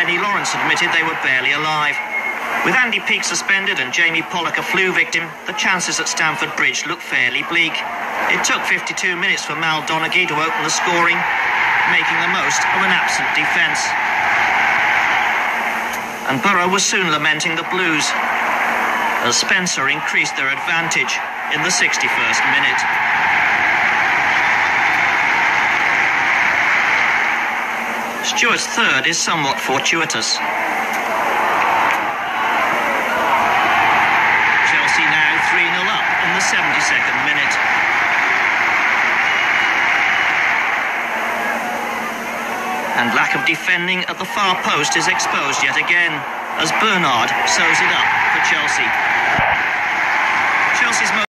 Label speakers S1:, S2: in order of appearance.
S1: Eddie Lawrence admitted they were barely alive. With Andy Peake suspended and Jamie Pollock a flu victim, the chances at Stamford Bridge look fairly bleak. It took 52 minutes for Mal Donaghy to open the scoring, making the most of an absent defence. And Borough was soon lamenting the Blues, as Spencer increased their advantage in the 61st minute. Stewart's third is somewhat fortuitous. Chelsea now 3-0 up in the 72nd minute. And lack of defending at the far post is exposed yet again, as Bernard sews it up for Chelsea. Chelsea's